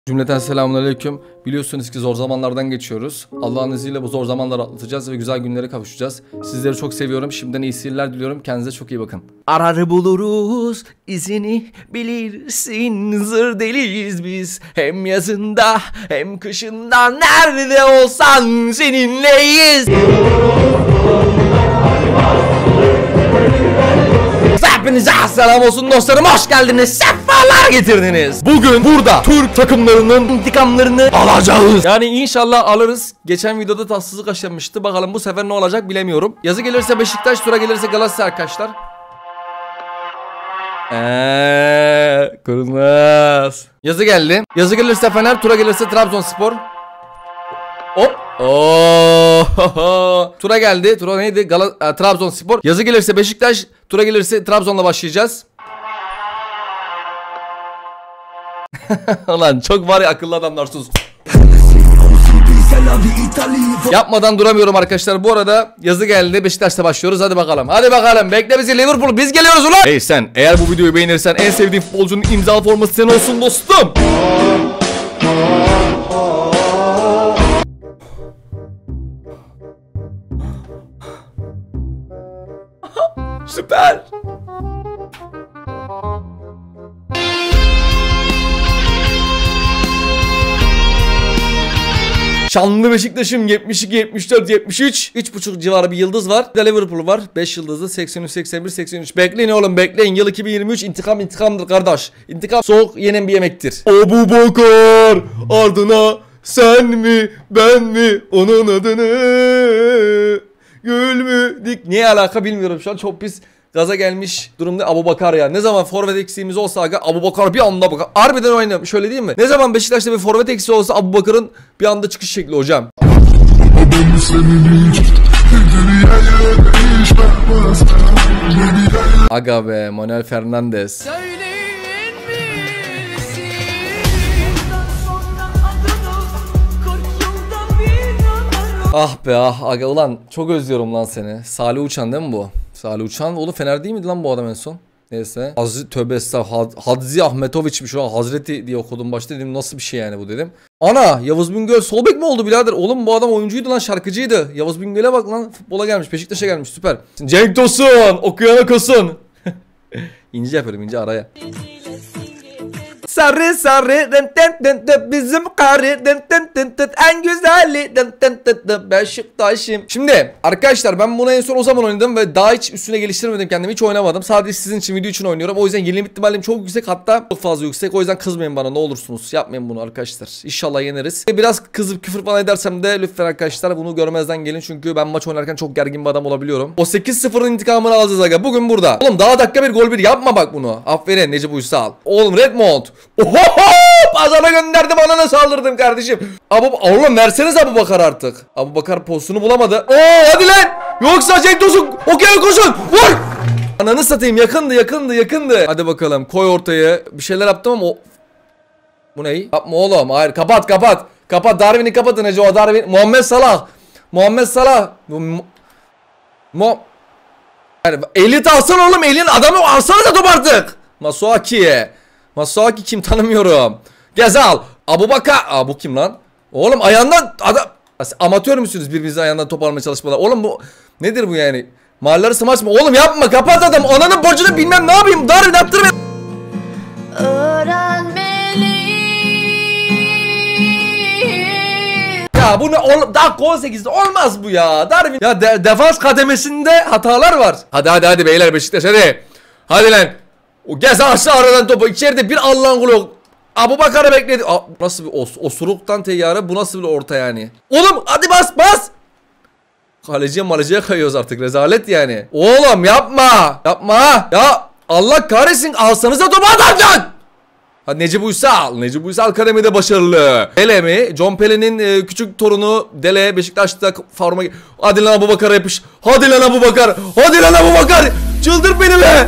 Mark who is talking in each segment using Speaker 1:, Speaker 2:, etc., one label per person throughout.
Speaker 1: Cümleten selamünaleyküm. Biliyorsunuz ki zor zamanlardan geçiyoruz. Allah'ın izniyle bu zor zamanları atlatacağız ve güzel günlere kavuşacağız. Sizleri çok seviyorum. Şimdiden iyi seyirler diliyorum. Kendinize çok iyi bakın.
Speaker 2: Arar buluruz izini bilirsin, zır deliyiz biz. Hem yazında hem kışında nerede olsan seninleyiz. Hepinize selam olsun dostlarım, hoş geldiniz, sefalar getirdiniz. Bugün burada Türk takımlarının intikamlarını alacağız.
Speaker 1: Yani inşallah alırız. Geçen videoda tatsızlık yaşanmıştı. Bakalım bu sefer ne olacak bilemiyorum. Yazı gelirse Beşiktaş, tura gelirse Galatasaray arkadaşlar. Kırılmaz. Yazı geldi. Yazı gelirse Fener, tura gelirse Trabzonspor. Hop. Tura geldi. Tura neydi? Trabzonspor. Yazı gelirse Beşiktaş, tura gelirse Trabzon'la başlayacağız. Ulan çok var ya, akıllı adamlar, sus. Yapmadan duramıyorum arkadaşlar. Bu arada yazı geldi. Beşiktaş'ta başlıyoruz. Hadi bakalım. Hadi bakalım. Bekle bizi Liverpool. Biz geliyoruz ulan. Hey sen, eğer bu videoyu beğenirsen en sevdiğin futbolcunun imzalı forması senin olsun dostum. Süper. Şanlı Beşiktaş'ım 72, 74, 73. 3.5 civarı bir yıldız var. Bir de Liverpool var. 5 yıldızlı 83, 81, 83. Bekleyin oğlum, bekleyin. Yıl 2023. İntikam intikamdır kardeş. İntikam soğuk yenen bir yemektir. Abu Bakar ardına sen mi ben mi onun adını gül mü dik. Niye alaka bilmiyorum, şu an çok pis gaza gelmiş durumda Abu Bakar ya. Ne zaman forvet eksiğimiz olsa aga, Abu Bakar bir anda bakar. Harbiden oynuyor. Şöyle değil mi? Ne zaman Beşiktaş'ta bir forvet eksiği olsa Abu Bakar'ın bir anda çıkış şekli hocam. Aga be, Manuel Fernandes. Ah be ah aga, ulan çok özlüyorum lan seni. Salih Uçan değil mi bu? Salih Uçan oğlum, Fener değil miydi lan bu adam en son? Neyse. Tövbe estağfurullah. Hadzi Ahmetoviç'miş şu an. Hazreti diye okudum başta, dedim nasıl bir şey yani bu dedim. Ana, Yavuz Bingöl sol bek mi oldu birader? Oğlum bu adam oyuncuydu lan, şarkıcıydı. Yavuz Bingöl'e bak lan, futbola gelmiş, Beşiktaş'a gelmiş, süper. Cenk Tosun, okuyana kosun. İnce yapıyorum, ince araya. Sarı sarı bizim karı en güzeli Beşiktaş'ım. Şimdi arkadaşlar, ben bunu en son o zaman oynadım ve daha hiç üstüne geliştirmedim kendimi, hiç oynamadım. Sadece sizin için, video için oynuyorum. O yüzden yenilme ihtimalim çok yüksek, hatta çok fazla yüksek. O yüzden kızmayın bana ne olursunuz, yapmayın bunu arkadaşlar. İnşallah yeneriz. Biraz kızıp küfür falan edersem de lütfen arkadaşlar bunu görmezden gelin, çünkü ben maç oynarken çok gergin bir adam olabiliyorum. O 8-0'ın intikamını alacağız aga bugün burada. Oğlum daha dakika bir gol bir yapma bak bunu. Aferin Necip Uysal. Oğlum Redmond. Oho! Azana gönderdim, anana saldırdım kardeşim. Oğlum verseniz Abu Bakar artık. Abu Bakar postunu bulamadı. Oo hadi lan. Yoksa Cenk Tosun. Okey koşun. Vur. Ananı satayım, yakındı. Hadi bakalım, koy ortaya. Bir şeyler yaptım ama o... Bu ne? Yapma oğlum. Hayır, kapat. Kapat, Darwin'i kapatın Ece, o Darwin. Muhammed Salah. Yani elit alsana oğlum, elin adamı alsana da top artık. Masuaki kim, tanımıyorum. Gezal. Abu Bakar. Bu kim lan? Oğlum ayağından adam. Amatör müsünüz birbirinizin ayağından top almaya çalışmalar? Oğlum bu nedir bu yani? Mahalleleri smaç mı? Oğlum yapma, kapat adam. Ananın borcunu bilmem ne yapayım. Darwin attırma. Ya bu ne oğlum? Dakika 18'de olmaz bu ya. Darwin. Ya defans kademesinde hatalar var. Hadi beyler, Beşiktaş hadi. Hadi lan. O gez aşağı aradan topu, içeride bir Allah'ın kulu yok. Abu Bakar'ı bekledi. Nasıl bir osuruktan teyyarı, bu nasıl bir orta yani? Oğlum hadi bas. Kaleciye kayıyoruz artık, rezalet yani. Oğlum yapma. Ya Allah kahretsin, alsanıza topu adamcan. Hadi Necip Uysal kademede başarılı. Dele mi? John Pele'nin küçük torunu Dele, Beşiktaş'ta forma. Hadi lan Abu Bakar'a yapış. Hadi lan Abu Bakar. Çıldır beni be.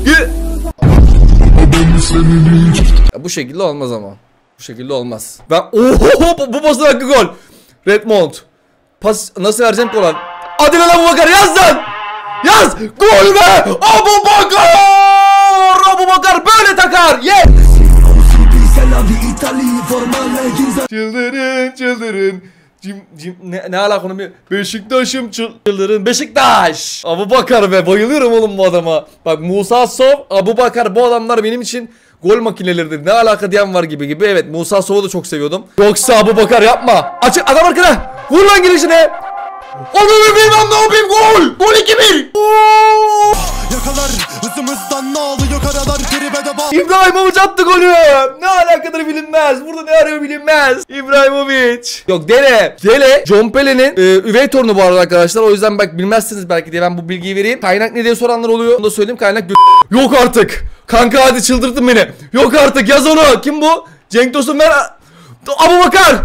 Speaker 1: Ya bu şekilde olmaz ama. Bu şekilde olmaz. Bu pasın hakkı gol. Redmond. Pas nasıl vereceğim ki olan? Hadi lan Abu Bakar, yaz lan. Yaz. Gol be. Abu Bakar böyle takar. Yes. Çıldırın. Ne alaka onu bir Beşiktaş'ım çıldırın. Beşiktaş. Abubakar be, bayılıyorum oğlum bu adama. Bak Musa Sov, Abubakar, bu adamlar benim için gol makineleridir. Ne alaka diyen var gibi. Evet, Musa Sov'u da çok seviyordum. Yoksa Abubakar yapma. Açık adam arkada. Vur lan girişine. Onu bilmem ne yapayım, gol. Gol 2-1.
Speaker 3: Yakalar hızımızdan ne alıyor karalar geribede bağ.
Speaker 1: İbrahimovic attı golü. Ne alakadır bilinmez. Burada ne arıyor bilinmez. İbrahimovic. Yok Dele. John Pele'nin üvey torunu bu arada arkadaşlar. O yüzden bak bilmezsiniz belki diye ben bu bilgiyi vereyim. Kaynak ne diye soranlar oluyor. Onu da söyleyeyim. Kaynak yok artık. Kanka hadi çıldırttın beni. Yok artık, yaz onu. Kim bu? Cenk Tosun ver. Abubakar.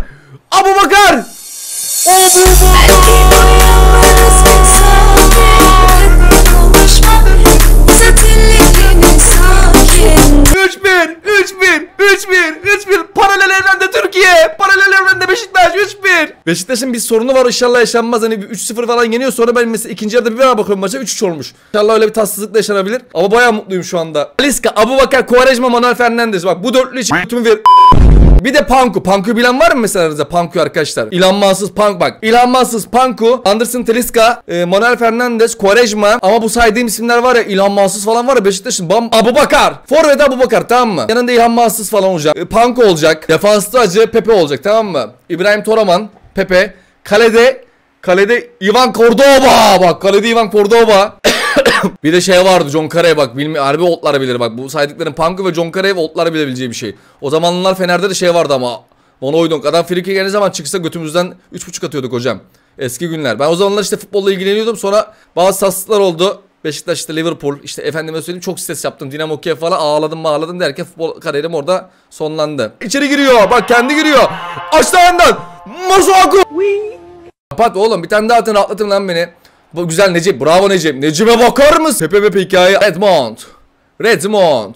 Speaker 1: Paralel evrende Türkiye. Paralel evrende Beşiktaş 3-1. Beşiktaş'ın bir sorunu var, inşallah yaşanmaz. Hani 3-0 falan yeniyor, sonra ben mesela ikinci yarıda bir daha bakıyorum maça 3-3 olmuş. İnşallah öyle bir tatsızlık da yaşanabilir. Ama bayağı mutluyum şu anda. Talisca, Abubakar, Quaresma, Manuel Fernandes. Bak bu dörtlü için tümü ver. Bir de Panku. Panku'yu bilen var mı mesela aranızda? Panku arkadaşlar. İlhan Mansız Panku bak. İlhan Mansız Panku, Anderson Talisca, Manuel Fernandes, Quaresma. Ama bu saydığım isimler var ya, İlhan Mansız falan var ya Beşiktaş'ın. Abubakar. Forvet Abubakar, tamam mı? Yanında İlhan Mansız falan olacak. Panku olacak. Defansta Acı Pepe olacak, tamam mı? İbrahim Toraman, Pepe. Kalede Ivan Cordoba. Bak kalede Ivan Cordoba. Bir de şey vardı, John Carey bak, harbi oldlar bilir bak, bu saydıkların Panku ve John Carey oldlar bilebileceği bir şey. O zamanlar Fener'de de şey vardı ama Van Hooijdonk adam friki geldiği zaman çıksa götümüzden 3.5 atıyorduk hocam. Eski günler. Ben o zamanlar işte futbolla ilgileniyordum, sonra bazı tatsızlıklar oldu. Beşiktaş, işte Liverpool, işte efendime söyleyeyim çok stres yaptım, Dinamo Kiev falan, ağladım derken futbol kariyerim orada sonlandı. İçeri giriyor bak, kendi giriyor. Aşağıdan Masuaku. Kapat oğlum, bir tane daha atın, rahatlatın lan beni. Bu güzel Necip, bravo Necip. Necip'e bakar mısın? Pepe hikaye. Redmond.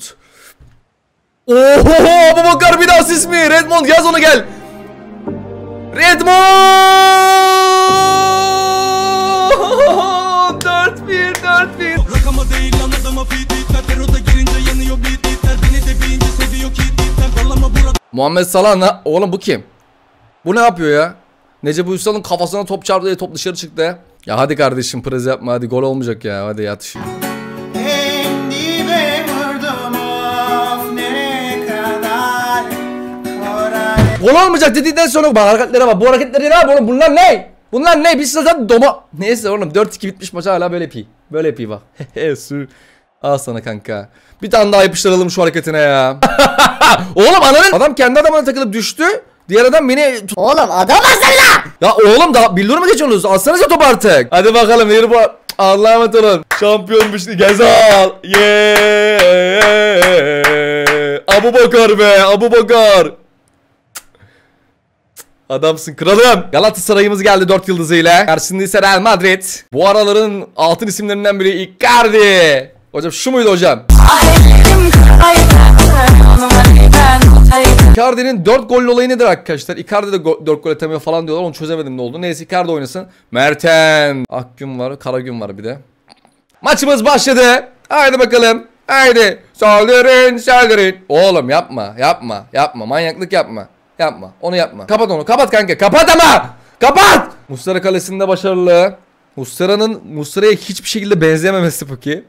Speaker 1: Oho, Abubakar bir de asist mi? Redmond, yaz onu gel. Redmond 4-1.
Speaker 3: Rakama değil anladama fitler Pero'da girince yanıyor bitler. Beni de bilince seviyor kitler. Kollama burada.
Speaker 1: Muhammed Salah oğlum bu kim? Bu ne yapıyor ya? Necip Uysal'ın kafasına top çarptı diye top dışarı çıktı. Ya hadi kardeşim, prez yapma, hadi gol olmayacak ya, hadi yat. Gol olmayacak dedikten sonra bak hareketlere bak, bu hareketleri ne yapıyor oğlum, bunlar ne? Biz zaten neyse oğlum, 4-2 bitmiş maç, hala böyle pi bak. Al sana kanka. Bir tane daha yapıştıralım şu hareketine ya. Oğlum adam kendi adamına takılıp düştü. Diğer adam beni...
Speaker 4: Oğlum adam aslan.
Speaker 1: Ya oğlum daha billur mu geçiyorsunuz? Alsanıza top artık. Hadi bakalım yürü bu. Allah'a emanet olun. Şampiyonmuş. Gezal. Abubakar be. Abubakar. Adamsın kralım. Galatasaray'ımız geldi 4 yıldızıyla. Karşısında ise Real Madrid. Bu araların altın isimlerinden biri Icardi. Hocam şu muydu hocam? Icardi'nin 4 gol olayı nedir arkadaşlar? Icardi de 4 gol atamiyor falan diyorlar. Onu çözemedim ne oldu. Neyse Icardi oynasın. Merten. Akgün var. Karagün var bir de. Maçımız başladı. Haydi bakalım. Haydi. Saldırın. Oğlum yapma. Manyaklık yapma. Onu yapma. Kapat onu. Kapat kanka. Kapat ama. Kapat. Muslera kalesinde başarılı. Muslera'ya hiçbir şekilde benzeyememesi peki.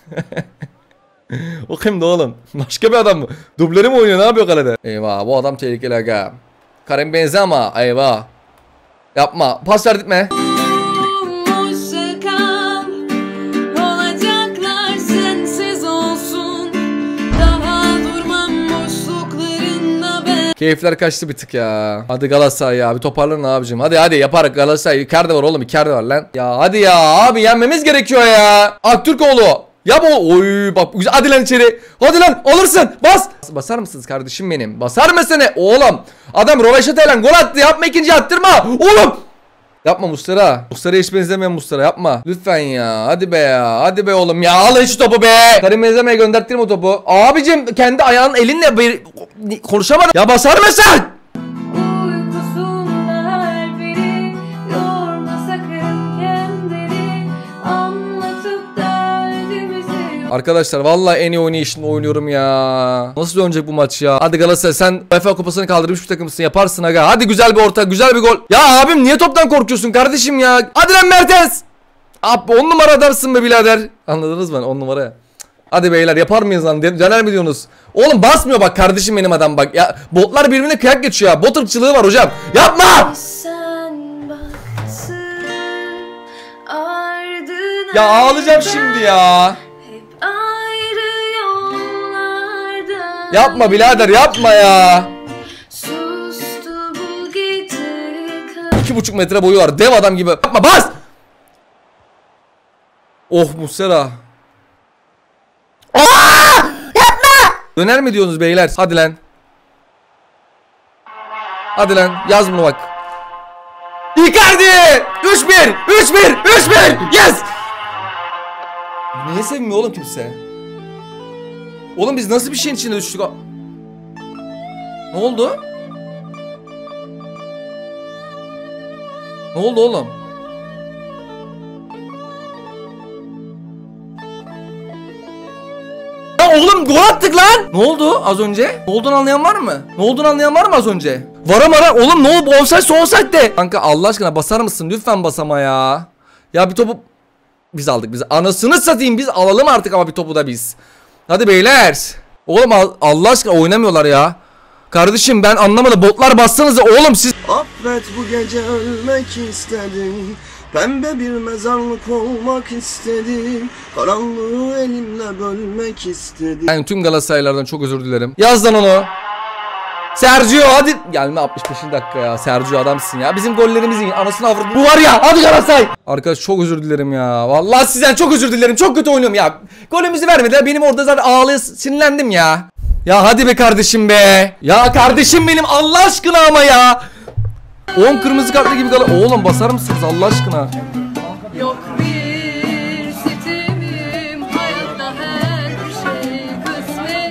Speaker 1: O kimdi oğlum? Başka bir adam mı? Dublörü mü oynuyor? Ne yapıyor kalede? Eyvah, bu adam tehlikeli aga. Karim Benzema, eyvah. Yapma. Pas verdirtme. Keyifler kaçtı bir tık ya. Hadi Galatasaray ya, bir toparlanın abicim. Hadi yaparız Galatasaray. Icardi var oğlum, Icardi var lan. Ya hadi ya abi, yenmemiz gerekiyor ya. Aktürkoğlu. Ya bu oy bak güzel, hadi lan içeri. Hadi lan alırsın. Basar mısınız kardeşim benim? Basar mısın? Oğlum adam rovaşatayla gol attı, yapma, ikinci attırma. Oğlum. Yapma Muslera. Muslera'ya hiç benzemeyen Muslera, yapma. Lütfen ya. Hadi be ya. Hadi be oğlum ya. Al şu topu be. Karim Benzema'ya gönderttirme o topu. Abicim kendi ayağın elinle bir konuşamadım. Ya basar mısın? Arkadaşlar vallahi en iyi oynayışını oynuyorum ya. Nasıl dönecek bu maç ya? Hadi Galatasaray, sen UEFA kupasını kaldırmış bir takımsın, yaparsın aga. Hadi güzel bir orta, güzel bir gol. Ya abim niye toptan korkuyorsun kardeşim ya? Hadi lan Mertens. Abi 10 numara adarsın be birader. Anladınız mı? 10 numara. Hadi beyler, yapar mıyız lan? Döner mi diyorsunuz? Oğlum basmıyor bak kardeşim benim adam bak. Ya botlar birbirine kıyak geçiyor ya. Bot ırkçılığı var hocam. Yapma! Ya ağlayacağım şimdi ya. Yapma birader, yapma ya. 2,5 metre boyu var. Dev adam gibi. Yapma, bas! Oh Muslera. Yapma! Döner mi diyorsunuz beyler? Hadi lan. Hadi lan, yaz bunu bak. Icardi! 3-1! 3-1! 3-1! Yes! Niye sevmiyor oğlum kimse? Oğlum biz nasıl bir şeyin içine düştük? Ne oldu? Ne oldu oğlum? Ya oğlum gol attık lan! Ne oldu az önce? Ne olduğunu anlayan var mı? Ne olduğunu anlayan var mı az önce? Vara oğlum, ne oldu? Offside de. Kanka Allah aşkına basar mısın? Lütfen basama ya. Ya bir topu biz aldık, biz. Anasını satayım, biz alalım artık ama bir topu da biz. Hadi beyler. Oğlum Allah aşkına oynamıyorlar ya. Kardeşim ben anlamadım. Botlar bassanıza oğlum siz.
Speaker 5: Affet, bu gece ölmek istedim. Pembe bir mezarlık olmak istedim. Karanlığı elimle bölmek istedim.
Speaker 1: Ben tüm Galatasaraylardan çok özür dilerim. Yaz lan onu. Sergio hadi. Gelme 65. dakika ya. Sergio adamsın ya. Bizim gollerimizin anasını avradı. Bu var ya. Hadi Galatasaray. Arkadaş çok özür dilerim ya. Vallahi sizden çok özür dilerim. Çok kötü oynuyorum ya. Golümüzü vermediler. Benim orada zaten ağlaya sinirlendim ya. Ya hadi be kardeşim be. Ya kardeşim benim Allah aşkına ama ya. 10 kırmızı kartlı gibi kalır. Oğlum basar mısınız Allah aşkına?
Speaker 6: Yok bir sitemim, hayatta her şey kısmet.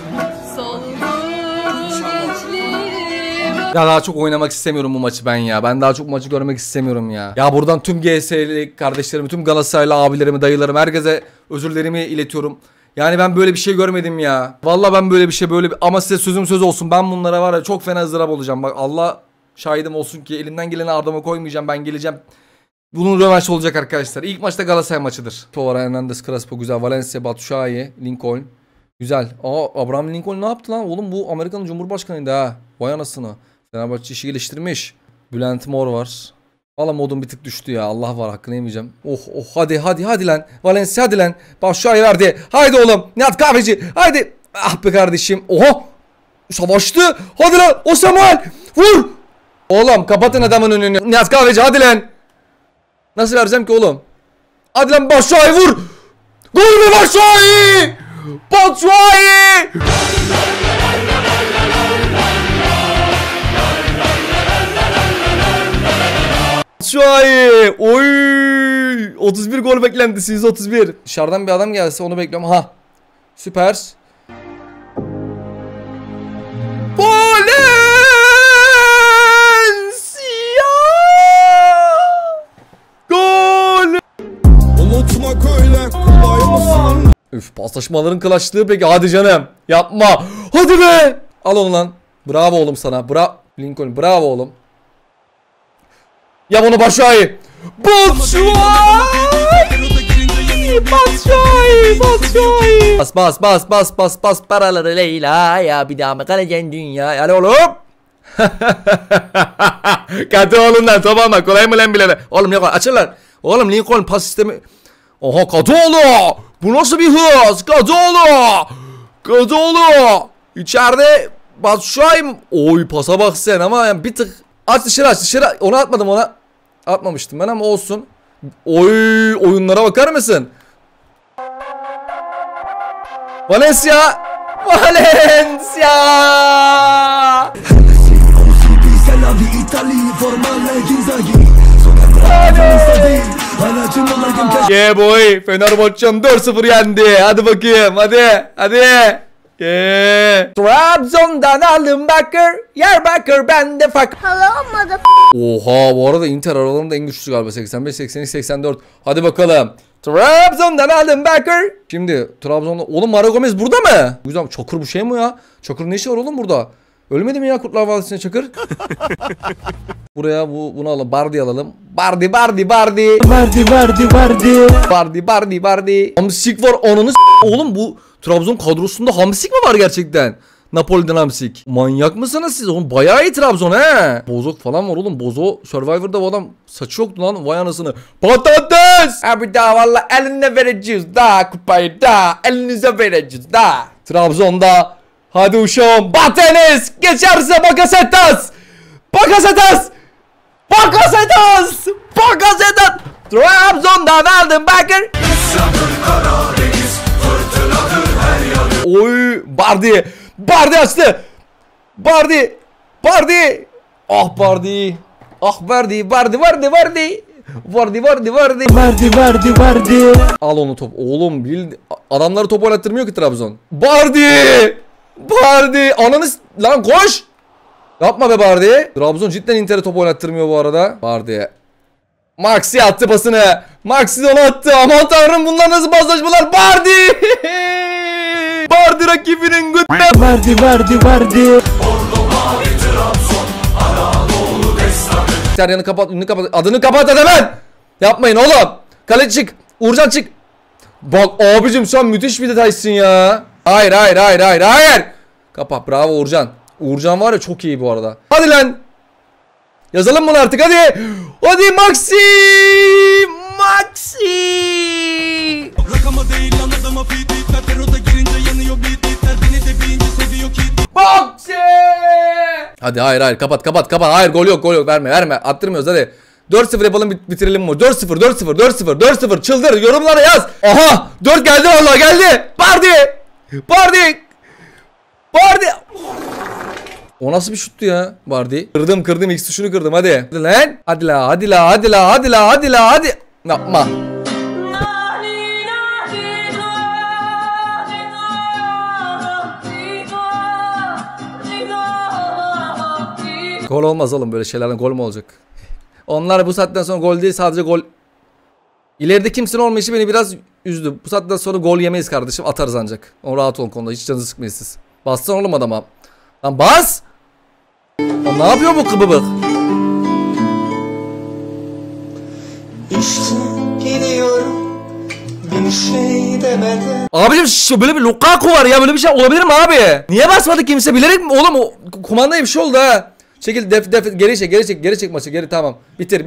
Speaker 6: Solmuş gençliğim.
Speaker 1: Ya daha çok oynamak istemiyorum bu maçı ben ya. Ben daha çok bu maçı görmek istemiyorum ya. Ya buradan tüm GS'li kardeşlerimi, tüm Galatasaraylı abilerimi, dayılarım, herkese özürlerimi iletiyorum. Yani ben böyle bir şey görmedim ya. Vallahi ben böyle bir şey ama size sözüm söz olsun. Ben bunlara var ya çok fena ızdırap olacağım. Bak Allah şahidim olsun ki elimden geleni ardama koymayacağım. Ben geleceğim. Bunun rövanşı olacak arkadaşlar. İlk maçta Galatasaray maçıdır. Tovara, Hernandez, Crespo güzel. Valencia, Batshuayi, Lincoln. Güzel. Abraham Lincoln ne yaptı lan? Oğlum bu Amerika'nın Cumhurbaşkanıydı ha. Vay anasını. Fenerbahçe işi geliştirmiş. Bülent Mor var. Valla modum bir tık düştü ya. Allah var, hakkını yemeyeceğim. Oh hadi lan. Valencia hadi lan. Batshuayi verdi. Haydi oğlum. Nihat Kahveci. Haydi. Ah be kardeşim. Oha. Savaştı. Hadi lan. O Samuel. Vur. Oğlum kapatın adamın önünü. Nihat Kahveci hadi lan. Nasıl vereceğim ki oğlum? Hadi lan Batshuayi vur. Gol mü Batshuayi? Batshuayi. Batshuayi. Oy. 31 gol beklentisi, 131. Dışarıdan bir adam gelse onu bekliyorum. Ha. Süper. Üf, paslaşmaların kılaştığı peki, hadi canım yapma, hadi be, al onu lan, bravo oğlum sana, Lincoln bravo oğlum, yap onu Batshuayi, bas paraları Leyla ya, bir daha mı kalacaksın dünya, hadi oğlum. Katı oğlum lan, tamam mı, kolay mı lan bilene, oğlum yok açırlar, oğlum Lincoln pas sistemi. Oha Kadıoğlu! Bu nasıl bir hız? Kadıoğlu! İçeride Batshuayi. Oy pasa bak sen ama yani bir tık aç dışarı. Onu atmadım, ona atmamıştım ben ama olsun. Oy oyunlara bakar mısın? Valencia! Yeah boy, Fenerbahçe'm 4-0 yendi. Hadi bakayım, hadi. Trabzon'dan aldım bakır, yer bakır bende fakir. Oha, bu arada Inter aralarında en güçlü galiba, 85, 82, 84. Hadi bakalım. Trabzon'dan aldım bakır. Şimdi Trabzon'da, oğlum Mario Gomez burada mı? Güzel, Çakır bu şey mi ya? Çakır ne işi var oğlum burada? Ölmedi mi ya Kurtlar Vadisi'ne Çakır? Buraya bunu alalım. Bardi alalım. Bardi. Bardi. Hamsik var ananı oğlum, bu Trabzon kadrosunda Hamsik mi var gerçekten? Napoli'den Hamsik. Manyak mısınız siz? Oğlum bayağı iyi Trabzon he. Bozok falan var oğlum. Bozo Survivor'da bu adam saçı yoktu lan, vay anasını. Patates! Abi daha valla eline vereceğiz daha kupayı da. Elinize vereceğiz daha. Trabzon'da. Hadi uşağım. Batenes! Geçerse Bakasetas! Bakasetas! Trabzon'dan aldım bakır. Oy, Bardi açtı. Bardi. Ah Bardi. Al onu top. Oğlum adamları top oynattırmıyor ki Trabzon. Bardi. Ananı lan koş. Yapma be Bardi. Trabzon cidden Inter'e top oynattırmıyor bu arada. Bardi. Maxi attı pasını. Maxi onu attı. Aman tanrım, bunlar nasıl paslaşmalar? Bardi rakibinin götüne. Bardi. Yanı kapat, önünü kapat. Adını kapat hemen. Yapmayın oğlum. Kale çık. Uğurcan çık. Bak abicim, sen müthiş bir detaysın ya. Hayır. Kapat, bravo Uğurcan. Uğurcan var ya, çok iyi bu arada. Hadi lan. Yazalım bunu artık hadi. Hadi Maxi.
Speaker 3: Rakama değil lan adama fit itler. Peroda girince yanıyor beat itler. Beni de bilince seviyor ki.
Speaker 1: Maxi. Hadi hayır kapat. Hayır gol yok verme. Attırmıyoruz hadi. 4-0 yapalım, bitirelim mi? 4-0 çıldır, yorumlara yaz. Aha 4 geldi, vallahi geldi. Bardi. O nasıl bir şuttu ya Bardi? Kırdım X tuşunu kırdım hadi. Hadi la. Yapma. Gol olmaz oğlum, böyle şeylerden gol mü olacak? Onlar bu saatten sonra gol değil, sadece gol. İleride kimsenin olmayışı beni biraz üzdü. Bu saatten sonra gol yemeyiz kardeşim, atarız ancak. O rahat olun konuda, hiç canınızı sıkmayın siz. Bassana oğlum adama. Lan bas! Lan ne yapıyor bu kıbıbık?
Speaker 5: İşte gidiyorum bir şey demeden.
Speaker 1: Abicim böyle bir Lukaku var ya, böyle bir şey olabilir mi abi? Niye basmadı kimse, bilerek mi oğlum? O kumandaya bir şey oldu ha. Çekil, geri çek maçı, geri, tamam. Bitir.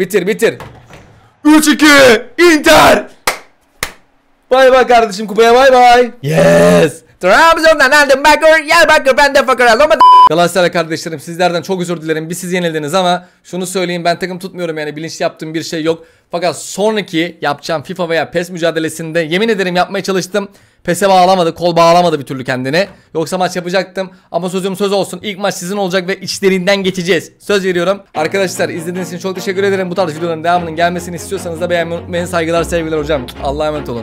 Speaker 1: 3-2 Inter. Bay kardeşim, kupaya bay. Yes. Trabzon'dan aldım bakır, yer bakır bende fakir. Galatasaray kardeşlerim, sizlerden çok özür dilerim. Bir siz yenildiniz ama şunu söyleyeyim, ben takım tutmuyorum yani, bilinçli yaptığım bir şey yok. Fakat sonraki yapacağım FIFA veya PES mücadelesinde yemin ederim yapmaya çalıştım. PES'e bağlamadı, kol bağlamadı bir türlü kendine. Yoksa maç yapacaktım ama sözüm söz olsun. İlk maç sizin olacak ve içlerinden geçeceğiz. Söz veriyorum. Arkadaşlar izlediğiniz için çok teşekkür ederim. Bu tarz videoların devamının gelmesini istiyorsanız da beğenmeyi unutmayın. Saygılar sevgiler hocam. Allah'a emanet olun.